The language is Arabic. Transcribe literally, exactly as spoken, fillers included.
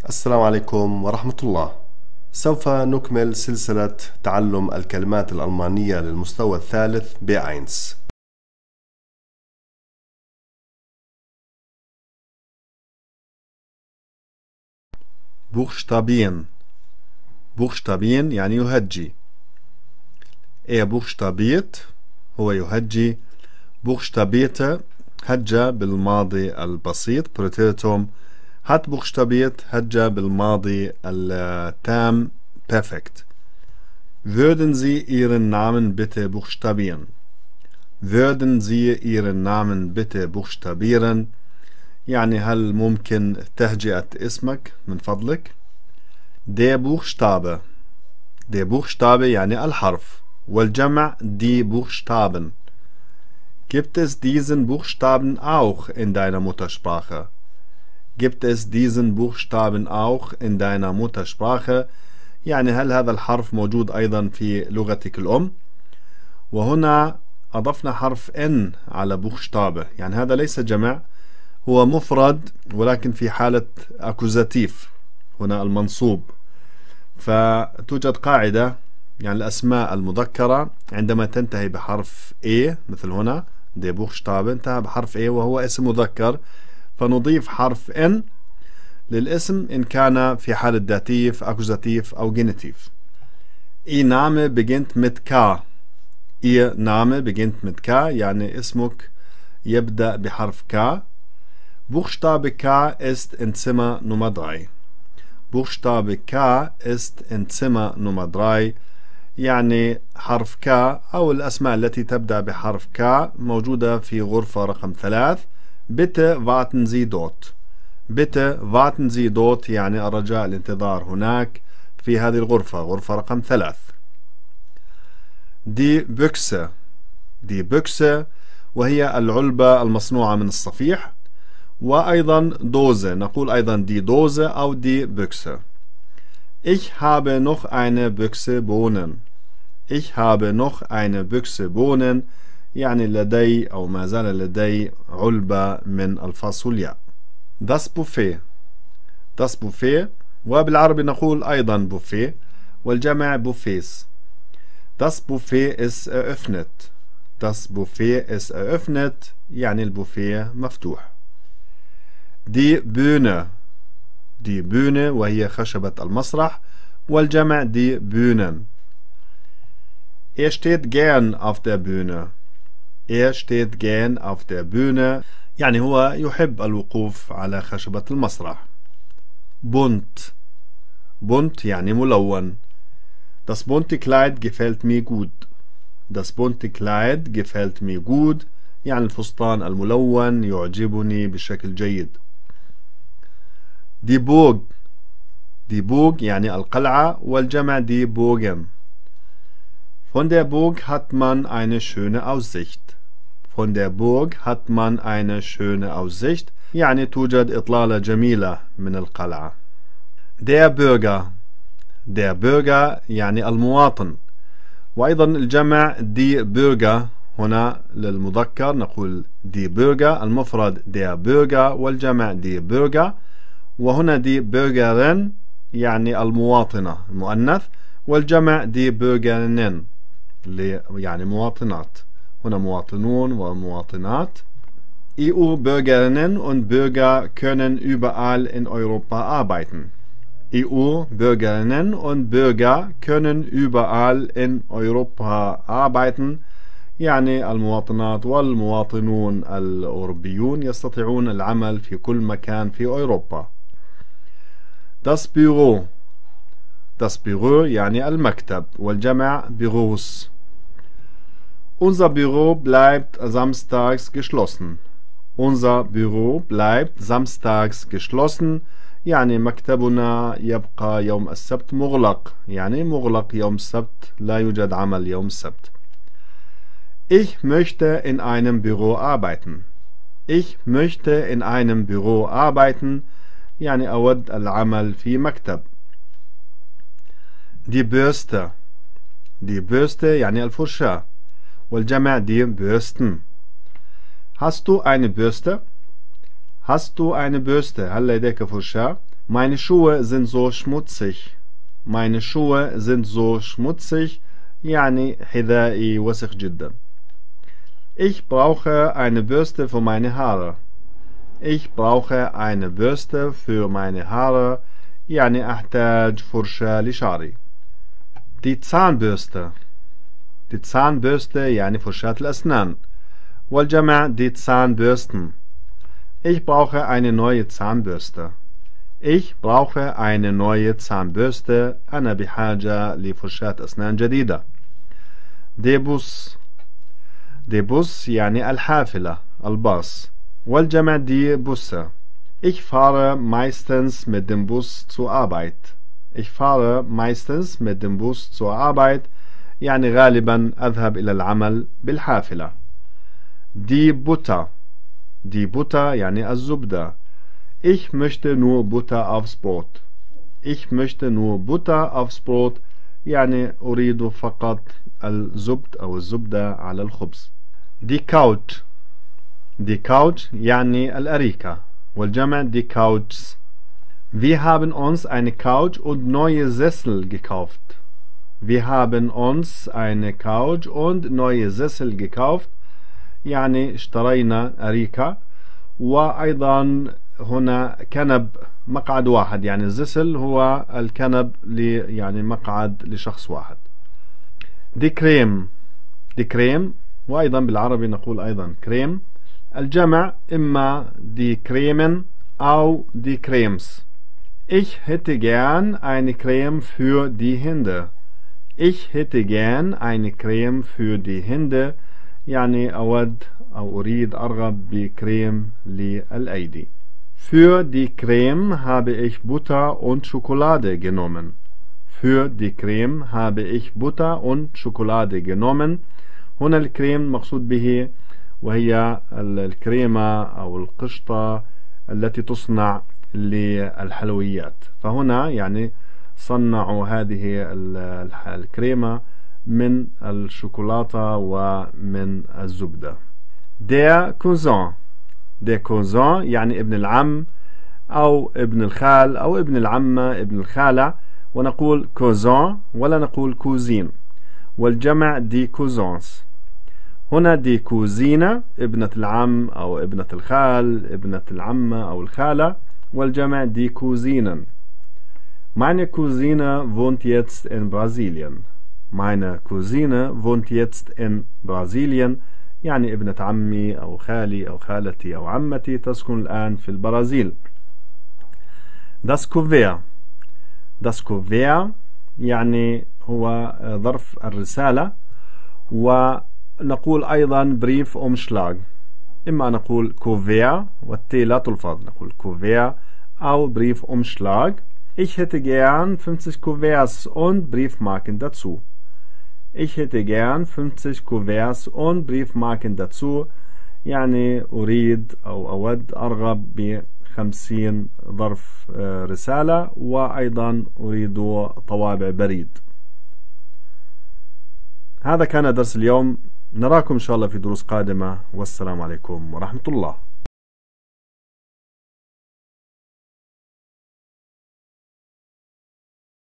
السلام عليكم ورحمة الله. سوف نكمل سلسلة تعلم الكلمات الألمانية للمستوى الثالث بي واحد. Buchstabieren. Buchstabieren يعني يهجي. Er buchstabiert هو يهجي. Buchstabierte هجى بالماضي البسيط Präteritum. hat buchstabiert هجى بالماضي التام perfect. Würden Sie Ihren Namen bitte buchstabieren? Würden Sie Ihren Namen bitte buchstabieren? يعني هل ممكن تهجئة اسمك من فضلك؟ Der Buchstabe. Der Buchstabe يعني الحرف والجمع die Buchstaben. Gibt es diesen Buchstaben auch in deiner Muttersprache? Gibt es diesen Buchstaben auch in deiner Muttersprache؟ يعني هل هذا الحرف موجود أيضا في لغتك الأم؟ وهنا أضفنا حرف N على Buchstabe، يعني هذا ليس جمع، هو مفرد ولكن في حالة أكوزاتيف، هنا المنصوب. فتوجد قاعدة يعني الأسماء المذكرة عندما تنتهي بحرف A مثل هنا دي بوخشتاب انتهى بحرف A وهو اسم مذكر، فنضيف حرف N للاسم إن كان في حالة داتيف أكوزاتيف أو جينيتيف. Ihr Name beginnt mit K. Ihr Name beginnt mit K يعني اسمك يبدأ بحرف K. Buchstabe K ist in Zimmer Nummer drei. Buchstabe K ist in Zimmer Nummer drei يعني حرف K أو الأسماء التي تبدأ بحرف K موجودة في غرفة رقم ثلاث. Bitte warten Sie dort. Bitte warten Sie dort يعني الرجاء الانتظار هناك في هذه الغرفة، غرفة رقم ثلاث. Die Büchse. Die Büchse وهي العلبة المصنوعة من الصفيح، وأيضا دوزة، نقول أيضا دي دوزة أو دي بوكسة. Ich habe noch eine Büchse Bohnen. Ich habe noch eine Büchse Bohnen يعني لدي أو ما زال لدي علبة من الفاصوليا. Das Buffet. Das Buffet وبالعربي نقول أيضا بوفيه والجمع بوفيس. Das Buffet ist eröffnet. Das Buffet ist eröffnet يعني البوفيه مفتوح. Die Bühne. Die Bühne وهي خشبة المسرح والجمع die Bühnen. Er steht gern auf der Bühne. Er steht gern auf der Bühne يعني هو يحب الوقوف على خشبة المسرح. Bunt. Bunt يعني ملون. Das bunte Kleid gefällt mir gut. Das bunte Kleid gefällt mir gut يعني الفستان الملون يعجبني بشكل جيد. Die Burg. Die Burg يعني القلعة والجمع die Burgen. Von der Burg hat man eine schöne Aussicht. Von der Burg hat man eine schöne Aussicht يعني توجد إطلالة جميلة من القلعة. Der Bürger. Der Bürger يعني المواطن، وأيضا الجمع die Bürger هنا للمذكر نقول die Bürger، المفرد der Bürger والجمع die Bürger، وهنا دي بürgerin يعني المواطنة المؤنث والجمع دي bürgerinnen يعني مواطنات، هنا مواطنون ومواطنات. E U-Bürgerinnen und Bürger können überall in Europa arbeiten. E U-Bürgerinnen und Bürger können überall in Europa arbeiten يعني المواطنات والمواطنون الأوروبيون يستطيعون العمل في كل مكان في أوروبا. Das Büro. Das Büro يعني المكتب والجمع Büros. Unser Büro bleibt samstags geschlossen. Unser Büro bleibt samstags geschlossen يعني مكتبنا يبقى يوم السبت مغلق، يعني مغلق يوم السبت، لا يوجد عمل يوم السبت. Ich möchte in einem Büro arbeiten. Ich möchte in einem Büro arbeiten يعني أود العمل في مكتب. Die Bürste. Die Bürste يعني الفرشاة والجمع die Bürsten. Hast du eine Bürste? Hast du eine Bürste؟ هل لديك فرشاة؟ Meine Schuhe sind so schmutzig. Meine Schuhe sind so schmutzig. يعني حذائي وسخ جدا. Ich brauche eine Bürste für meine Haare. Ich brauche eine Bürste für meine Haare. يعني أحتاج فرشاة لشعري. Die Zahnbürste. Die Zahnbürste يعني فرشاة الأسنان. والجمع die Zahnbürsten. Ich brauche eine neue Zahnbürste. Ich brauche eine neue Zahnbürste. أنا بحاجة لفرشاة أسنان جديدة. Der Bus. Der Bus يعني الحافلة الباص. والجمع die Busse. Ich fahre meistens mit dem Bus zur Arbeit. Ich fahre meistens mit dem Bus zur Arbeit. يعني غالبا أذهب إلى العمل بالحافلة. Die Butter. Die Butter يعني الزبدة. Ich möchte nur Butter aufs Brot. Ich möchte nur Butter aufs Brot. يعني أريد فقط الزبد أو الزبدة على الخبز. Die Couch. Die Couch يعني الأريكة. والجمع die Couches. Wir haben uns eine Couch und neue Sessel gekauft. Wir haben uns eine Couch und neue Sessel gekauft. يعني اشترينا أريكة. وأيضا هنا كنب مقعد واحد. يعني الزسل هو الكنب يعني مقعد لشخص واحد. دي كريم. دي كريم وأيضا بالعربي نقول أيضا كريم. الجمع إما دي كريمن أو دي كريمس. Ich hätte gern eine Creme für die Hände. Ich hätte gern eine Creme für die Hände. يعني أود أو أريد أرغب بكريم للأيدي. Für die Creme habe ich Butter und Schokolade genommen. Für die Creme habe ich Butter und Schokolade genommen. هنا الكريم مقصود به وهي الكريمة أو القشطة التي تصنع للحلويات. فهنا يعني صنعوا هذه الكريمة من الشوكولاتة ومن الزبدة. Der Cousin. Der Cousin يعني ابن العم أو ابن الخال أو ابن العمة ابن الخالة. ونقول cousin ولا نقول cousine. والجمع دي cousins. هنا دي كوزينة ابنة العم أو ابنة الخال ابنة العمة أو الخالة. والجمع دي Cousinen. Meine Cousine wohnt jetzt in Brasilien. Meine Cousine wohnt jetzt in Brasilien. يعني ابنة عمي أو خالي أو خالتي أو عمتي تسكن الآن في البرازيل. Das Kuvert. Das Kuvert يعني هو ظرف الرسالة. ونقول أيضا بريف أمشلاغ. إما نقول كوفير والتي لا تلفظ نقول كوفير أو بريف أمشلاغ. Ich hätte gern fünfzig Kuverts und Briefmarken dazu. Ich hätte gern fünfzig Kuverts und Briefmarken dazu. يعني أريد أو أود أرغب بخمسين ظرف رسالة وأيضا أريد طوابع بريد. هذا كان درس اليوم. نراكم إن شاء الله في دروس قادمة والسلام عليكم ورحمة الله.